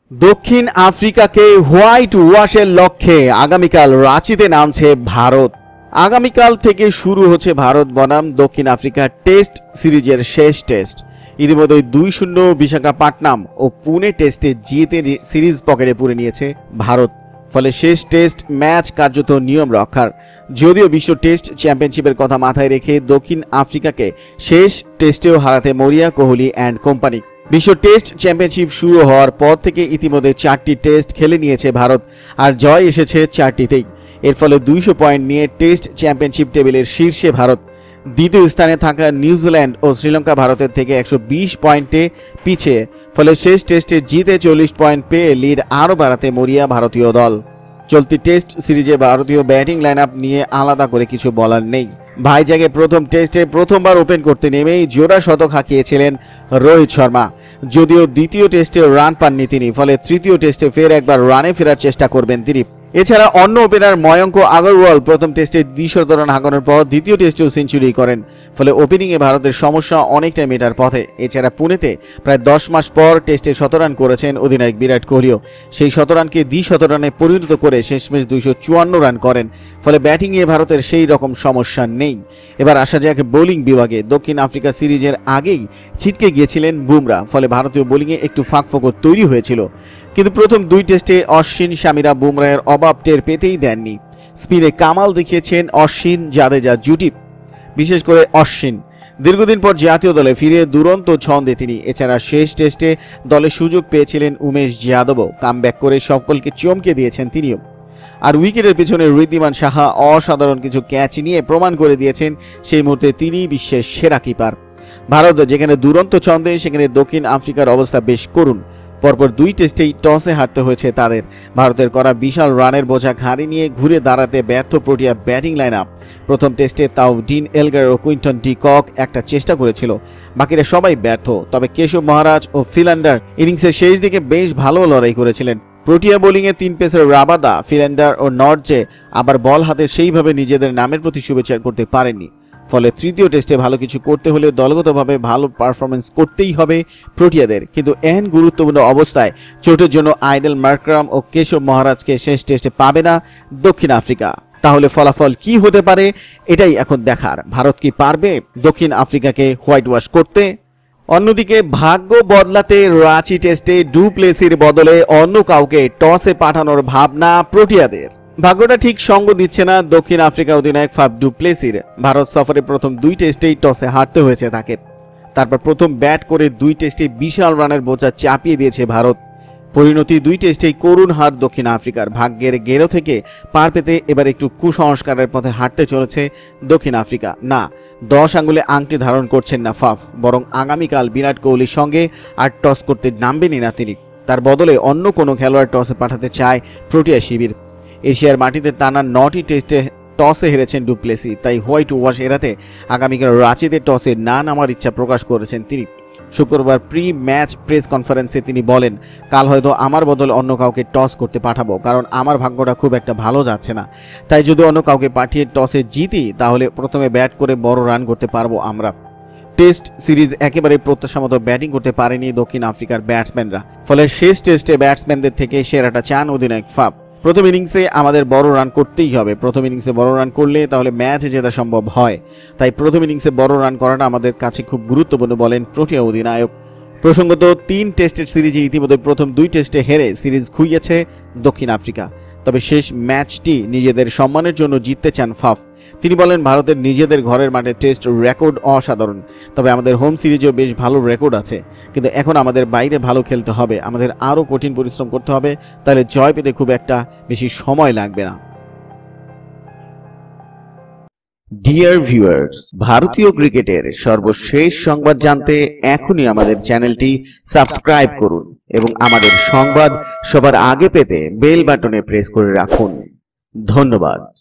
দক্ষিণ আফ্রিকাকে হোয়াইট ওয়াশের লক্ষ্যে আগামীকাল রাঁচিতে নামছে ভারত। আগামীকাল থেকে শুরু হচ্ছে ভারত বনাম দক্ষিণ আফ্রিকা টেস্ট সিরিজের শেষ টেস্ট। ইতিমধ্যে 2-0 বিশাখাপত্তনম ও পুনে টেস্টে জিতে সিরিজ পকেটে পুরে নিয়েছে ভারত। ফলে শেষ টেস্ট ম্যাচ কার্যত নিয়ম রক্ষার। যদিও বিশ্ব টেস্ট চ্যাম্পিয়নশিপের কথা মাথায় রেখে দক্ষিণ আফ্রিকাকে শেষ টেস্টেও হারাতে মরিয়া কোহলি অ্যান্ড কোম্পানি। বিশ্ব টেস্ট চ্যাম্পিয়নশিপ শুরু হওয়ার পর থেকে ইতিমধ্যে 4টি টেস্ট খেলে নিয়েছে ভারত, আর জয় এসেছে 4টিতেই। এর ফলে 200 পয়েন্ট নিয়ে টেস্ট চ্যাম্পিয়নশিপ টেবিলের শীর্ষে ভারত। দ্বিতীয় স্থানে থাকা নিউজিল্যান্ড ও শ্রীলঙ্কা ভারতের থেকে 120 পয়েন্টে পিছিয়ে। ফলে শেষ টেস্টে জিতে 40 পয়েন্ট পেয়ে লিড আরও বাড়াতে মরিয়া ভারতীয় দল। চলতি টেস্ট সিরিজে ভারতীয় ব্যাটিং লাইন আপ নিয়ে আলাদা করে কিছু বলার নেই। ভাইজাগে প্রথম টেস্টে প্রথমবার ওপেন করতে নেমেই জোড়া শতক হাঁকিয়েছিলেন রোহিত শর্মা। যদিও দ্বিতীয় টেস্টে রান পাননি তিনি, ফলে তৃতীয় টেস্টে ফের একবার রানে ফেরার চেষ্টা করবেন তিনি। এছাড়া অন্য ওপেনার ময়ঙ্ক আগরওয়াল প্রথম টেস্টে 200 রান হাঁকানোর পর দ্বিতীয় টেস্টেও সেঞ্চুরি করেন। ফলে ওপেনিংয়ে ভারতের সমস্যা অনেকটাই মেটার পথে। এছাড়া পুনেতে প্রায় 10 মাস পর টেস্টে 100 রান করেছেন অধিনায়ক বিরাট কোহলিও। সেই 100 রানকে 200 রানে পরিণত করে শেষমেশ 254 রান করেন। ফলে ব্যাটিংয়ে ভারতের সেই রকম সমস্যা নেই। এবার আসা যাক বোলিং বিভাগে। দক্ষিণ আফ্রিকা সিরিজের আগেই ছিটকে গিয়েছিলেন বুমরা, ফলে ভারতীয় বোলিংয়ে একটু ফাঁকফোকর তৈরি হয়েছিল। কিন্তু প্রথম 2 টেস্টে অশ্বিন শামিরা বুমরাহের অভাব টের পেতেই দেননি। স্পিনে কামাল দেখিয়েছেন অশ্বিন জাদেজা জুটি, বিশেষ করে অশ্বিন। দীর্ঘদিন পর জাতীয় দলে ফিরে দুরন্ত ছন্দে তিনি। এছাড়া শেষ টেস্টে দলে সুযোগ পেয়েছিলেন উমেশ যাদবও। কামব্যাক করে সকলকে চমকে দিয়েছেন তিনিও। আর উইকেটের পিছনে ঋদ্ধিমান সাহা অসাধারণ কিছু ক্যাচ নিয়ে প্রমাণ করে দিয়েছেন সেই মুহূর্তে তিনিই বিশ্বের সেরা কিপার। ভারত যেখানে দুরন্ত ছন্দে, সেখানে দক্ষিণ আফ্রিকার অবস্থা বেশ করুণ। পরপর 2 টেস্টেই টসে হারতে হয়েছে তাদের। ভারতের করা বিশাল রানের বোঝা ঘাড়ে নিয়ে ঘুরে দাঁড়াতে ব্যর্থ প্রোটিয়া ব্যাটিং লাইন আপ। প্রথম টেস্টে তাও ডিন এলগার ও কুইন্টন ডি কক একটা চেষ্টা করেছিল, বাকিরা সবাই ব্যর্থ। তবে কেশব মহারাজ ও ফিল্যান্ডার ইনিংসের শেষ দিকে বেশ ভালো লড়াই করেছিলেন। প্রোটিয়া বোলিংয়ে 3 পেসার রাবাদা, ফিল্যান্ডার ও নর্জে আবার বল হাতে সেইভাবে নিজেদের নামের প্রতি শুভেচ্ছা করতে পারেননি। ফলে তৃতীয় টেস্টে ভালো কিছু করতে হলে দলগতভাবে ভালো পারফরমেন্স করতেই হবে প্রোটিয়াদের। কিন্তু এহেন গুরুত্বপূর্ণ অবস্থায় চোটের জন্য আইডেল মার্করাম ও কেশব মহারাজকে শেষ টেস্টে পাবে না দক্ষিণ আফ্রিকা। তাহলে ফলাফল কি হতে পারে এটাই এখন দেখার। ভারত কি পারবে দক্ষিণ আফ্রিকাকে হোয়াইট ওয়াশ করতে? অন্যদিকে ভাগ্য বদলাতে রাঁচি টেস্টে ডু প্লেসির বদলে অন্য কাউকে টসে পাঠানোর ভাবনা প্রোটিয়াদের। ভাগ্যটা ঠিক সঙ্গ দিচ্ছে না দক্ষিণ আফ্রিকা অধিনায়ক ফাফ ডু প্লেসির। ভারত সফরে প্রথম 2 টেস্টেই টসে হারতে হয়েছে তাকে। তারপর প্রথম ব্যাট করে 2 টেস্টে বিশাল রানের বোঝা চাপিয়ে দিয়েছে ভারত। পরিণতি 2 টেস্টেই করুণ হার দক্ষিণ আফ্রিকার। ভাগ্যের গেরো থেকে পার পেতে এবার একটু কুসংস্কারের পথে হাঁটতে চলেছে দক্ষিণ আফ্রিকা। না, 10 আঙ্গুলে আংটি ধারণ করছেন না ফাফ, বরং আগামীকাল বিরাট কোহলির সঙ্গে আর টস করতে নামবেনই না তিনি। তার বদলে অন্য কোনো খেলোয়াড় টসে পাঠাতে চায় প্রোটিয়া শিবির। এশিয়ার মাটিতে টানা 9টি টেস্টে টসে হেরেছেন ডু প্লেসি, তাই হোয়াইট ওয়াশ এড়াতে আগামীকাল রাঁচিতে টসে না নামার ইচ্ছা প্রকাশ করেছেন তিনি। শুক্রবার প্রি ম্যাচ প্রেস কনফারেন্সে তিনি বলেন, কাল হয়তো আমার বদলে অন্য কাউকে টস করতে পাঠাবো, কারণ আমার ভাগ্যটা খুব একটা ভালো যাচ্ছে না। তাই যদি অন্য কাউকে পাঠিয়ে টসে জিতি, তাহলে প্রথমে ব্যাট করে বড় রান করতে পারবো আমরা। টেস্ট সিরিজ একেবারে প্রত্যাশা মতো ব্যাটিং করতে পারেনি দক্ষিণ আফ্রিকার ব্যাটসম্যানরা। ফলে শেষ টেস্টে ব্যাটসম্যানদের থেকে সেরাটা চান অধিনায়ক ফাফ। প্রথম ইনিংসে আমাদের বড় রান করতেই হবে। প্রথম ইনিংসে বড় রান করলে তাহলে ম্যাচ জেতা সম্ভব হয়। তাই প্রথম ইনিংসে বড় রান করাটা আমাদের কাছে খুব গুরুত্বপূর্ণ বলেন প্রোটিয়া অধিনায়ক। প্রসঙ্গত 3 টেস্টের সিরিজে ইতিমধ্যে প্রথম 2 টেস্টে হেরে সিরিজ খুইয়েছে দক্ষিণ আফ্রিকা। তবে শেষ ম্যাচটি নিজেদের সম্মানের জন্য জিততে চান ফাফ। তিনি বলেন, ভারতের নিজেদের ঘরের মাঠে টেস্ট রেকর্ড অসাধারণ, তবে আমাদের হোম সিরিজেও বেশ ভালো রেকর্ড আছে। কিন্তু এখন আমাদের বাইরে ভালো খেলতে হবে, আমাদের আরও কঠিন পরিশ্রম করতে হবে, তাহলে জয় পেতে খুব একটা বেশি সময় লাগবে না। ডিয়ার ভিউয়ার্স, ভারতীয় ক্রিকেটের সর্বশেষ সংবাদ জানতে এখনই আমাদের চ্যানেলটি সাবস্ক্রাইব করুন এবং আমাদের সংবাদ সবার আগে পেতে বেল বাটনে প্রেস করে রাখুন। ধন্যবাদ।